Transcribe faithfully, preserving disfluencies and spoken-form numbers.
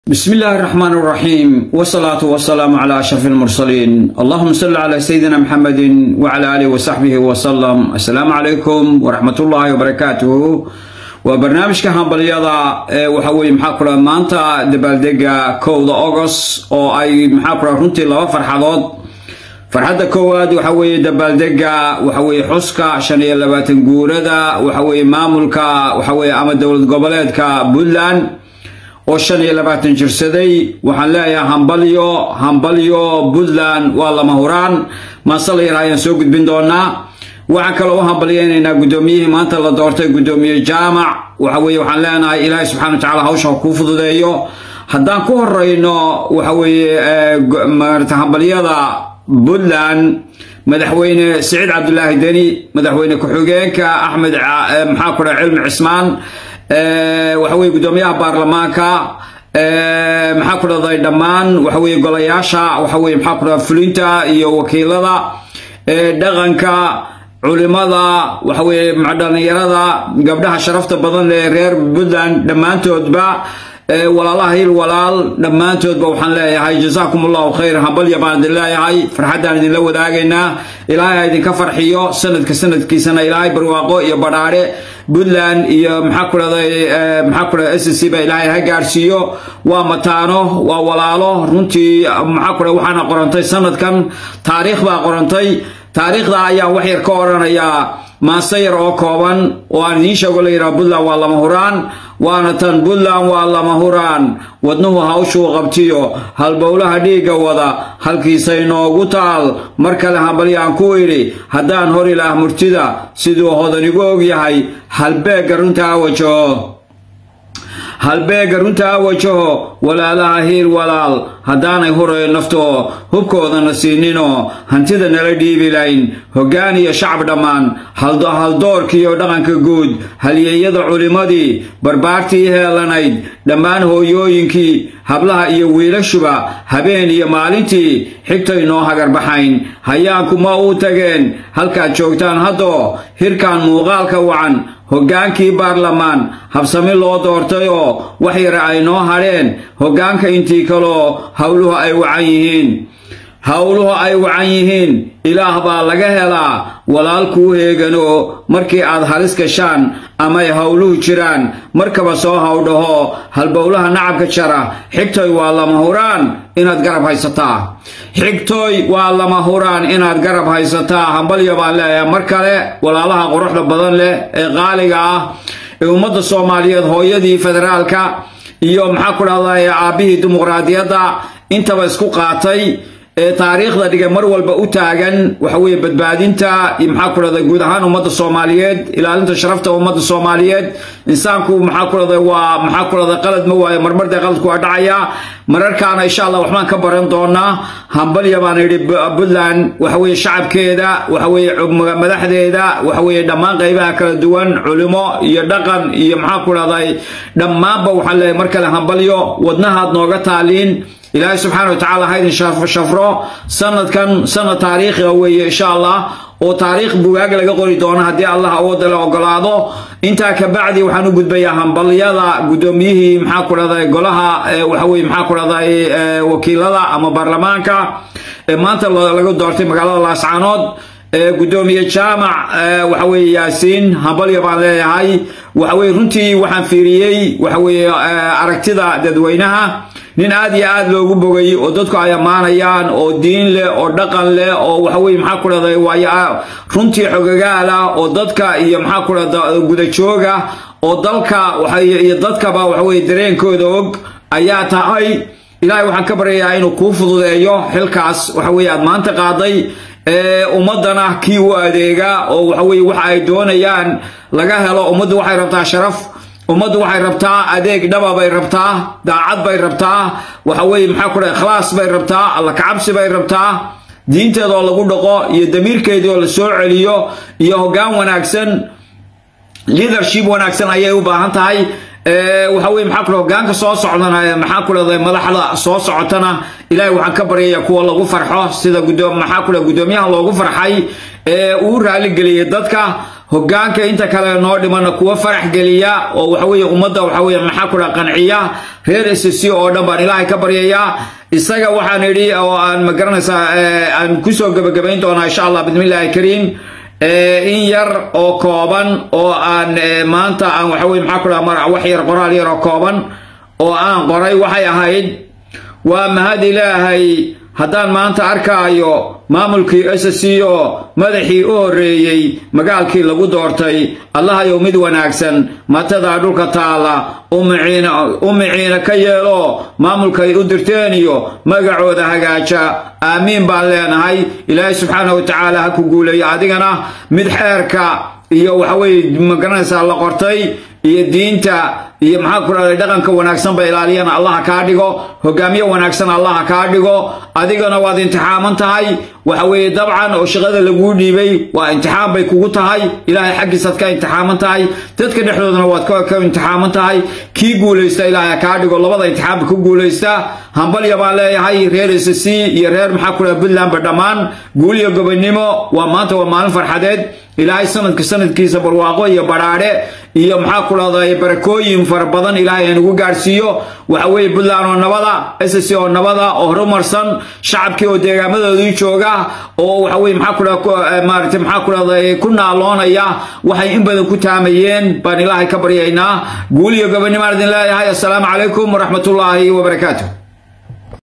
بسم الله الرحمن الرحيم والصلاة والسلام على أشرف المرسلين. اللهم صل على سيدنا محمد وعلى آله وصحبه وسلم. السلام عليكم ورحمة الله وبركاته. وبرنامج كهان بلياضة وحوي محاكرة مانتا دبالدقة كوضة أغسطس أو أي محاكرة رنتي الله فرحضات فرحدة كواد وحوي دبالدقة وحوي حسكة شانية لباتن قوردة وحوي مامولكا وحوي أما دولة قبلاتك بلان oo shan iyo labaatan jirsaday waxaan leeyahay hambalyo hambalyo Puntland waa lama huraan ma salaayeen soo gudbin doonaa waxa kale oo hambalyeynayna gudoomiyihii maanta la doortay gudoomiye jaamac waxa weeye waxaan leenahay Ilaahay subhanahu wa ta'ala hawsha ku fududeeyo haddaan ku horeyno waxa weeye maarta hambalyada Puntland madaxweyne Saciid Cabdullaahi Deni madaxweyne ku-xigeenka Axmed maxaa ku cilmi Cismaan وحوي قدوميها برلمانكا محاكرة ضي دمان وحوي قلياشا وحوي محاكرة فلينتا iyo wakiilada dhaqanka culimada waxaway macdaniyada gabdhaha sharafta badan ee reer Puntland dhamaantoodba walaalaha il walaal dhamaantoodba waxaan leeyahay jazaakumullahu khayr habal yabaan leeyahay farxadaan idin la wadaagayna ilaahay idin ka farxiyo sanadka sanadkiisana ilaahay barwaaqo iyo badhaare Puntland iyo maxakurada maxakurada S C ba ilaahay ha gaarsiiyo waa mataano waa walaalo runtii maxakurada waxaana qorantay sanadkan taariikh baa qorantay taariikhda ayaa wax yar ka oranaya maasayr oo kooban oo aan idin sheego leeyahay Puntland waa lama huraan waana tan Puntland waa lama huraan wadnuhu hawshu qabtiyo halbowlaha dhiiga wada halkiisa inoogu taal markale hambaliyaan ku yiri hadaan hor ilaah murtida sidoo hodanigu og yahay halbeega runta wajo halbeega runta wajo walaalaha hiir walaal hadaanay horay nafto hubkoodana siinino hantida nala dhiibilayn hogaan iyo shacab dhamaan haldo haldoorkiyo dhaqanka guud halyeeyada culimadii barbaartii heelanayd dhamaan hooyooyinkii hablaha iyo wiilashuba habeen iyo maalintii xigtay noo hagar baxayn hayaanku ma uu tageen halka joogtaan haddo hirkaan muuqaalka wacan hogaankii baarlamaan habsami loo doortay oo wax yar ay noo hareen hogaanka intii kale hawluhu ay wacan yihiin hawluhu ay wacan yihiin ilaah baa laga helaa walaalku heegano markii aad halis gashaan ama ay hawluhu jiraan markaba soo hawdhaho halbowlaha nacabka jara xigtay waa lama huraan inaad garab haysataa xigtay waa lama huraan inaad garab haysataa hambalyo baan leeyahay mar kale walaalaha quruxda badan leh ee qaaliga ah ee ummadda Soomaaliyeed hooyadii federaalka iyo maxaa ku dhacday aabihii dimuqraadiyadda intaba isku qaatay ee taariikhda dhiga mar walba u taagan waxa weeye badbaadinta maxaa ku dhacday guud ahaan ummadda Soomaaliyeed ilaalinta sharafta ummadda Soomaaliyeed insaanku maxaa ku dhacday waa maxaa ku dhacday qalad ma waayo marmarda qaladku waa dhacaya mararkaana insha Allah waxaan ka baran doonaa hambalyo baan yiri Puntland waxa weeye shacabkeeda waxa weeye madaxdeeda waxa weeye dhamaan qaybaha kala duwan culimo iyo dhaqan iyo maxaa ku dhacday dhamaanba waxa leeyahay markale hambalyo wadnahaad nooga taaliin إلهي سبحانه وتعالى هيدا شاف شفرة سنة كان سنة تاريخي قوي إن شاء الله وتاريخ بواقع لقى قولي دونا هدي الله أود له وقلاده أنت كبعدي وحنو قد بياهم بليادا قدوميه محاكو هذا قولها وحوي محاكو هذا وكيل هذا أما برلمانكا ما أنت لقى دورتي مقالة الله سعانود قدومية جامع وحوي ياسين هبالي بالله هاي وحوي رنتي وحن فيريي وحوي أركتدا ددوينها nin aad iyo aad loogu bogay oo dadku ay amaanayaan oo diin leh oo dhaqan leh oo waxa weey maxaa ku raday waa runtii xogagaala oo dadka iyo maxaa ku raday guda jooga oo dalka waxa iyo dadka ba waxa weey dareenkooda og ayaa tahay ilaahay waxaan ka baryayaa inuu ku fududeeyo xilkaas waxa weey aad maanta qaaday ee ummadana kii u adeega oo waxa weey waxa ay doonayaan laga helo ummaddu waxay rabtaa sharaf ummaddu waxay rabtaa adeeg dhaba bay rabtaa daacad bay rabtaa waxa weey maxaa ku dhahay khalaas bay rabtaa alla ka cabsi bay rabtaa diinteeda oo lagu dhaqo iyo damiirkeeda oo la soo celiyo iyo hoggaan wanaagsan leadership wanaagsan ayay u baahan tahay ee waxa weey maxaa ku hoggaanka soo socdana maxaa ku dhahay madaxda soo socotana ilaahay waxaan ka baryayaa kuwa lagu farxo sida gudoom maxaa ku dhahay gudoomiyaha loogu farxay ee uu raali galiyay dadka hoggaanka inta kale noo dhimana kuwa farax geliya oo waxa weeye ummadda waxa weeye maxaa ku qanciya reer S C oo dhan baan ilaahay ka baryayaa isaga waxaan idhi oo aan ma garanaysaa aan ku soo gabagabayn doonaa insha Allah bismillaahi kariim in yar oo kooban oo aan maanta aan waxa weeye maxaa ku dhamaa wax yar qoraal yar oo kooban oo aan qoray waxay ahayd waa mahad ilaahay haddaan maanta arkaayo maamulkii S C oo madaxii u horeeyay magaalkii lagu doortay allahayow mid wanaagsan matada dhulka taala umciina umciina ka yeelo maamulkay u dirteen iyo magacooda hagaaja aamiin baan leenahay ilaahay subxaanahu wa tacaala ha ku guuleeyo adigana mid xeerka iyo waxa weeye magaranaysaa la qortay iyo diinta iyo maxaa ku raadey dhaqanka wanaagsan ba ilaaliyana Allah ka dhigo hogaamiye wanaagsan Allah ka dhigo adigana waad imtixaaman tahay waxa weeye dabcan oo shaqada lagu dhiibay waa imtixaan bay kugu tahay ilaahay xaqiisa ka imtixaaman tahay dadka dhexdoodana waad ka imtixaaman tahay kii guuleysta ilaahay ka dhigo labada imtixaan ku guuleysta hambal yabaan leeyahay reer S C iyo reer maxaa ku raadey Puntland dhamaan guul iyo gobonimo waa maanta waa maalin farxadeed ilaahay sanadka sanadkiisa barwaaqo iyo baraare iyo maxaa ku raadey barakooyin farabadan ilaahay inagu gaarsiiyo waxa weeye Puntland oo nabada S C oo nabada oo horumarsan shacabkii oo deegaamadooda jooga oo waxa weeye maxaa ku raadey maartay maxaa ku raadey ku naaloonaya waxay in badan ku taamayeen baan ilaahay ka baryaynaa guul iyo gobonimo idin leeyahay assalaamu calaykum wa rahmatullaahi wa barakaatuh.